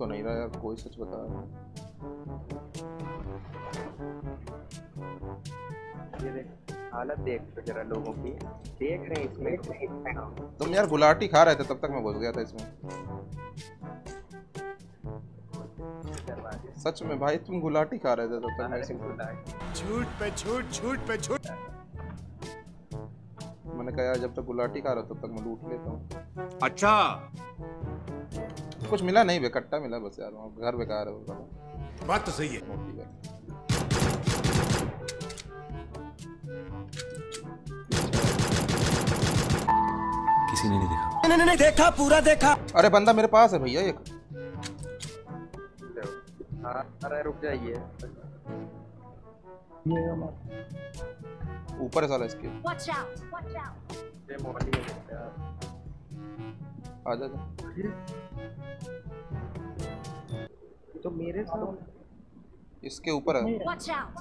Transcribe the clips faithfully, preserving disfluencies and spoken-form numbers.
नहीं रहा यार, कोई सच बता। ये देख हालत देख तो जरा लोगों की, देख रहे हैं इसमें। तुम यार गुलाटी खा रहे थे तब तक मैं घुस गया था इसमें। सच में भाई तुम गुलाटी खा रहे थे तब तक मैं इसमें। झूठ पे झूठ, झूठ पे झूठ। मैंने कहा यार जब तक गुलाटी खा रहा तब तक मैं लूट लेता हूँ। अच्छा कुछ मिला नहीं बे, कट्टा मिला बस यार, घर बेकार है वो। बात तो सही है। किसी ने नहीं देखा। नहीं नहीं देखा, पूरा देखा। अरे बंदा मेरे पास है भैया एक। हाँ अरे रुक जाइए, ऊपर है साला इसके। Watch out! Watch out! ये मोहल्ली में देखते हैं। आ जा जा। तो मेरे साथ इसके ऊपर है। Watch out!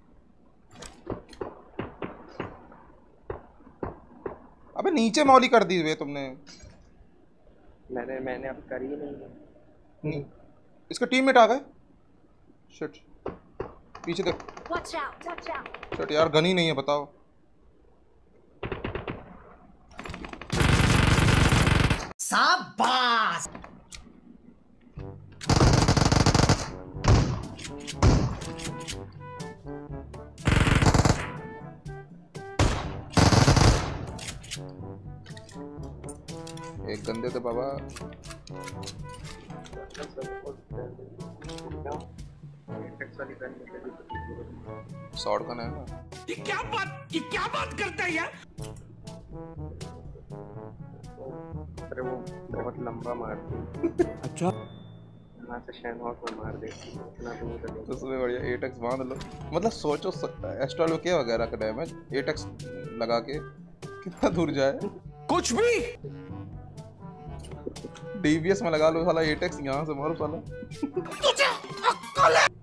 अबे नीचे मौली कर दी वे तुमने। मैंने मैंने अब करी ही नहीं है। नहीं इसके टीममेट आ गए। शिट पीछे देख। Watch out! Watch out! Shit यार गन ही नहीं है, बताओ। शाबाश। एक गंदे थे बाबा। शॉर्ट गन है ना। ये क्या बात, ये क्या बात करता है यार। अरे वो बहुत लंबा मारती। अच्छा यहाँ से शहनवाज को मार देती इतना दूर है। तो उसमें बढ़िया एट एक्स बांध लो। मतलब सोचो एस्ट्रल के वगैरह का डैमेज एट एक्स लगा के कितना दूर जाए। कुछ भी डीवीएस में लगा लो साला एट एक्स, यहाँ से मारो साला। तुझे अक्ल है।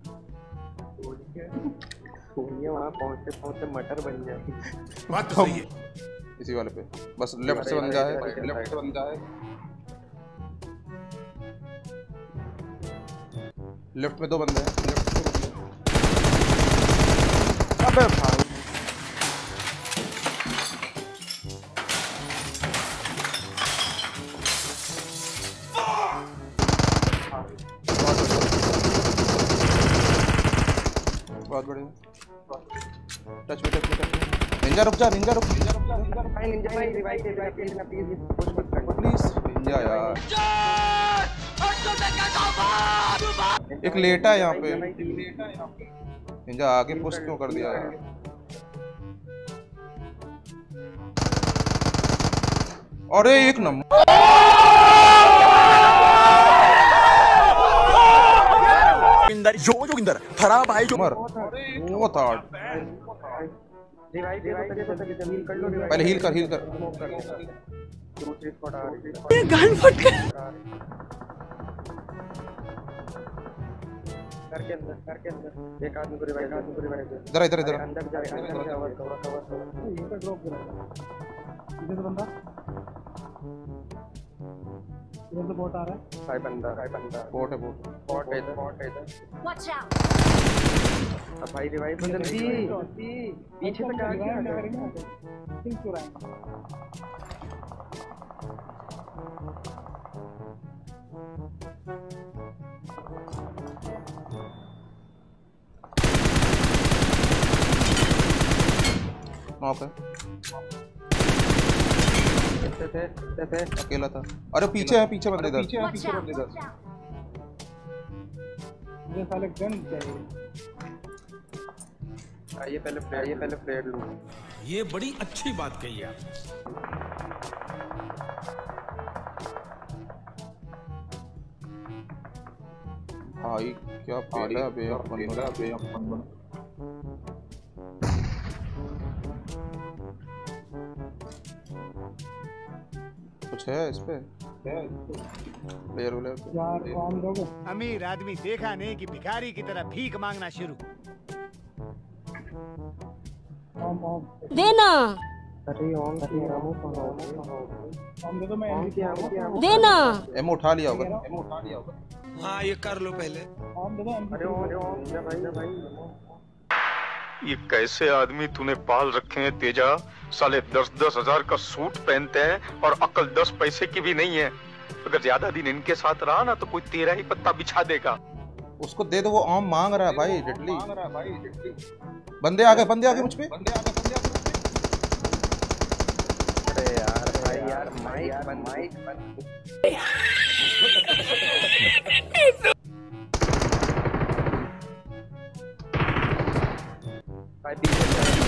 वहाँ पहुँचते पहुँचते मटर बन जाती। बात तो सही है। इसी वाले पे बस लेफ्ट से बन जाए, लेफ्ट से बन जाए। लेफ्ट में दो बंदे हैं, लेफ्ट से बंदे हैं। अबे भाई बहुत बढ़िया। टच में टच में टच में। निंजा रुक जा, निंजा रुक, निंजा रुक जा, निंजा रुक। भाई निंजा भाई रिवाइव दे दे प्लीज ना, प्लीज पुश मत कर प्लीज निंजा यार। एक लेटा है यहाँ पे। निंजा आगे पुश क्यों कर दिया यार। अरे एक नंबर। जो जोगिंदर खराब भाई जो मर। वो था रिवाइव रिवाइव दे दो, हील कर लो। पहले हील कर, हील कर। दूसरी स्क्वाड आ रही है। ये गन फट गया। घर के अंदर, घर के अंदर एक आदमी को रिवाइव, आदमी को रिवाइव दे। इधर इधर इधर अंदर जा, अंदर कवर कवर कवर। ये तो ड्रॉप करा। इधर से बंदा, इधर से बोट आ रहा है। भाई बंदा, भाई बंदा। बोट है, बोट बॉट है इधर, बॉट है इधर। Watch out! अब भाई रिवाइव दो जल्दी, पीछे से आ गया। किल क्यों रहा है? नॉक है। थे थे थे अकेला था। अरे पीछे है, पीछे बंदे इधर। Watch out! Watch out! ये साले गन चाहिए। आइए पहले फ्लेयर, आइए पहले फ्लेयर लूं। ये बड़ी अच्छी बात कही आप। भाई क्या पहला बेअपन बना, बेअपन बना। कुछ है इस पे? प्लेयर वाले यार कौन दोगे? अमीर आदमी देखा नहीं कि भिखारी की तरह भीख मांगना शुरू। देना। अरे ऑन किया वो कहाँ हम दे दो, मैं ऑन किया वो किया देना। एमओ उठा लिया होगा, एमओ उठा लिया होगा। हाँ ये कर लो पहले। हम दे दो एम अरे ऑन ऑन जा भाई जा भाई ये कैसे आदमी तूने पाल रखे हैं तेजा? साले दस दस हजार का सूट पहनते हैं और अकल दस पैसे की भी नहीं है। अगर ज्यादा दिन इनके साथ रहा ना तो कोई तेरा ही पत्ता बिछा देगा। उसको दे दो, वो आम मांग रहा है भाई डिडली। बंदे आ गए, बंदे आ गए मुझ पे। अरे यार भाई यार माइक बंद माइक बंद भाई पीछे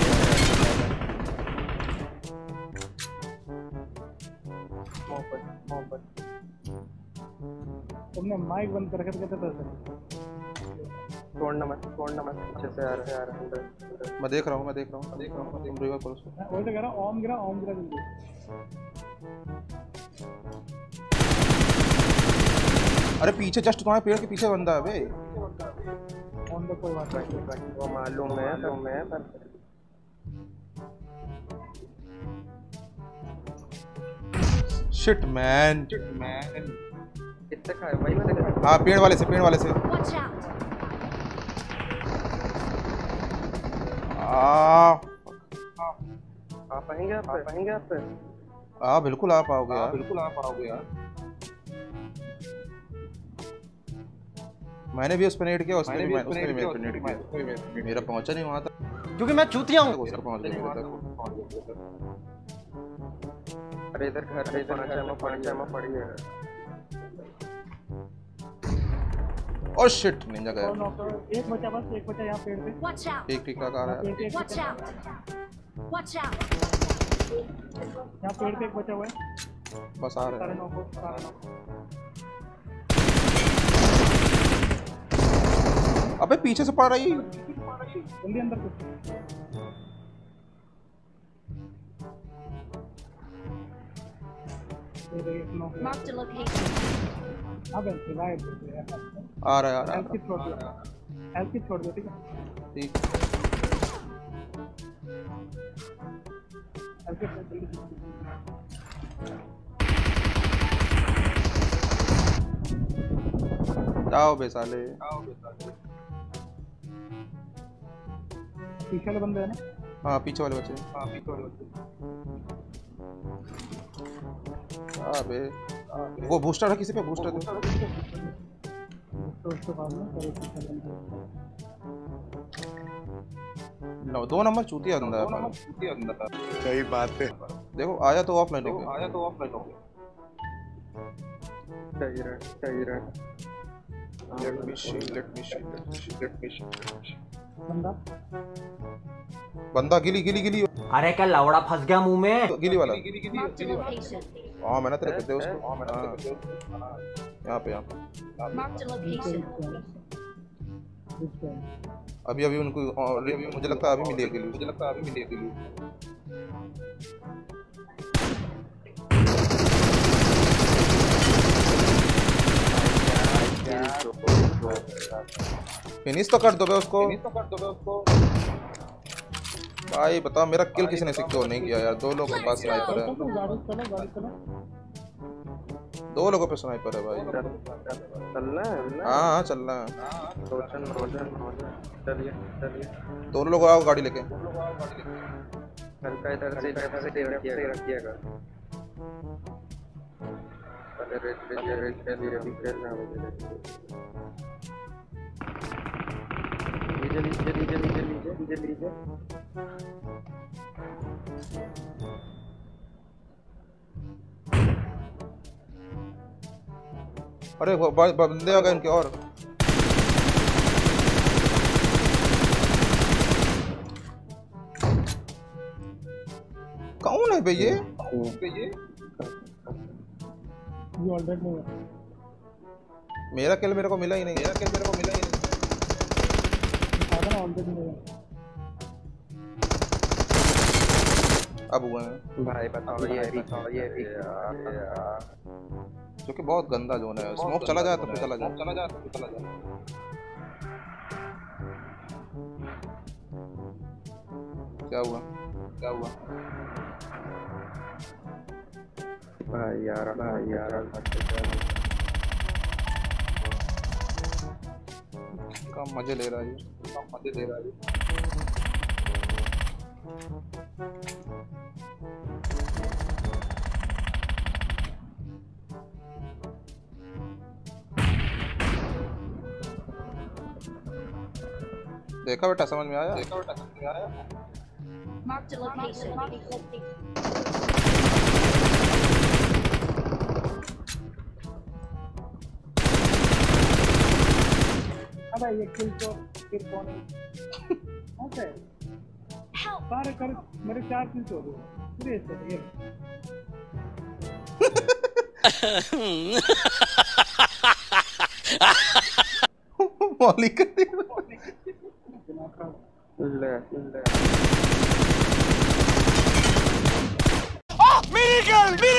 मोहब्बत मोहब्बत तुमने माइक बंद करके कहते थे छोड़ना मत छोड़ना मत पीछे से आ रहा है अंदर। मैं देख रहा हूँ, मैं देख रहा हूँ, मैं देख रहा हूँ। तुम रिवर करो उसको। मैं वही तो कह रहा हूँ, ओम गिरा ओम गिरा जल्दी। अरे पीछे जस्ट तुम्हारे पेड़ के पीछे बंदा है बे। ओम तो कोई बात नहीं, वो मालूम है तो मैं पर शिट मैन। कितने खाए भाई मैंने कहा हाँ पेड़ वाले से, पेड़ वाले से। Watch out! आ आ पाएंगे आप आ पाएंगे आप हाँ बिल्कुल आ पाओगे यार, बिल्कुल आ पाओगे यार। मैंने भी उस पर नेट किया, उसने भी उसने भी मेरे पर नेट किया। मेरा पहुंचा नहीं वहां तक क्योंकि मैं चूतिया हूँ। उसका पहुंच गया मेरे तक। अरे इधर घर इधर जमा पड़ गया जमा पड़ गया ओह शिट निंजा गया। और नौकर एक बचा, बस एक बचा यहाँ पेड़ पे। Watch out! ठीक ठीक ठाक आ रहा है। पेड़ पे एक Watch बचा, out! Watch out! यहाँ पेड़ पे एक बचा हुआ है। बस आ रहा सारे है। नौकर सारे नौकर अबे पीछे से पड़ रही। जल्दी अंदर कुछ Marked a location. अब रिवाइव आ रहा है, आ रहा हेल्थ है। किट छोड़ दिया, हेल्थ किट छोड़ दिया, ठीक है। ठीक। हेल्थ किट जल्दी जाओ बे साले। पीछे वाले बंदे हैं ना। हाँ पीछे वाले बच्चे। हाँ पीछे वाले बच्चे। अबे वो बूस्टर है, किसी पे बूस्टर दो। तो उसके बाद में करो पीछे बंदे। नो दो नंबर चूतिया अंदर है पर। चूतिया अंदर है। सही बात है। देखो आया तो ऑफलाइन हो गया। आया तो ऑफलाइन हो गया। सही रहा सही रहा Let me see, let me see, let me see, let me see. बंदा बंदा गिली गिली गिली अरे क्या लवड़ा फंस गया मुंह में। गिली वाला। Marked a location. हाँ मैंने तेरे को दे उसको। हाँ यहाँ पे यहाँ पे। Marked a location. अभी अभी उनको मुझे लगता है अभी मिली है गिली। मुझे लगता है अभी मिली है गिली। फिनिश तो कर दोगे उसको। फिनिश तो कर दोगे उसको। भाई बताओ मेरा किल किसी ने सिक्योर नहीं किया यार। दो लोगों के पास स्नाइपर है। गाड़ी चलो गाड़ी चलो। दो लोगों पे स्नाइपर है भाई। चलना है हाँ हाँ चलना है। रोशन रोशन चलिए चलिए दोनों लोग आओ गाड़ी लेके। हल्का इधर से इधर से दे रखिएगा रखिएगा पहले रेड रेड रेड के लिए अभी खेलना है लीजिए लीजिए लीजिए लीजिए लीजिए लीजिए लीजिए अरे वो ब- बंदे आ गए इनके और। कौन है भई ये? ये ऑलरेडी नहीं है। मेरा किल मेरे को मिला ही नहीं। मेरा किल मेरे को मिला ही नहीं। साधन ऑलरेडी नहीं है। अब हुआ है भाई बताओ ये बताओ ये यार जो कि बहुत गंदा जोन है। स्मोक चला जाए तो फिर चला जाए। चला जाए तो फिर चला जाए। क्या हुआ? क्या हुआ? भाई यार भाई यार कम मजे ले रहा है ये, कम मजे ले रहा है ये। देखा बेटा, समझ में आया? देखा बेटा, समझ में आया? Marked a location. अबे ये किल तो फिर कौन है? Okay Help! सारे कर मेरे चार किल हो गए पूरे से ये मौली कर दी। ले ले मेरी गर्ल